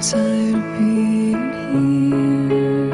tired of being here,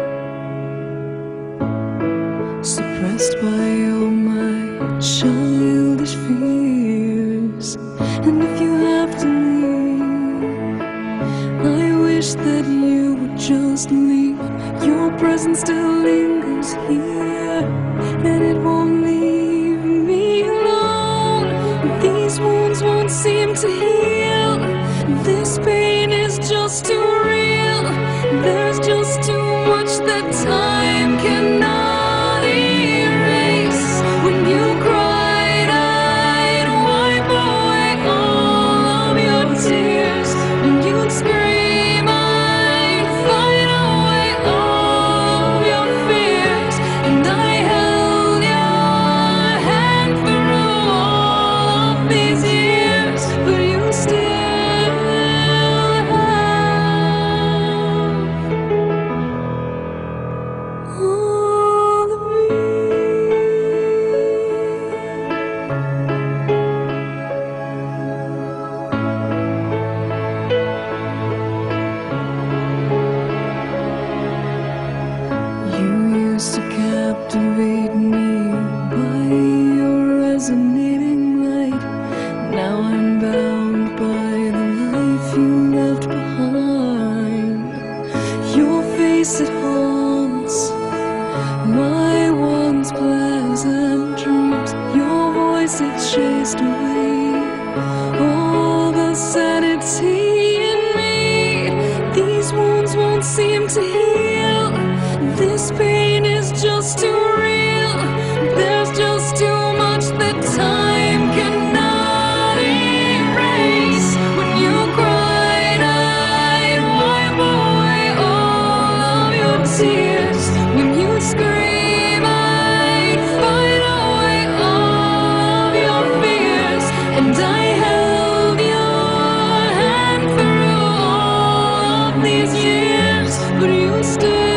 suppressed by all my childish fears. And if you have to leave, I wish that you would just leave. Your presence still lingers here, and it won't leave me alone. These wounds won't seem to heal. This pain is just too real. There's just too much that time cannot erase. When you cried, I'd wipe away all of your tears. When you'd scream, I'd fight away all of your fears. And I held your hand through all of these years, but you still to captivate me by your resonating light. Now I'm bound by the life you left behind. Your face, it haunts my once pleasant dreams. Your voice, it chased away all the sanity in me. These wounds won't seem to heal. This pain is just too real. There's just too much that time cannot erase. When you cried, I'd wipe away all of your tears. When you scream, I'd fight away all of your fears. And I held your hand through all of these years, but you still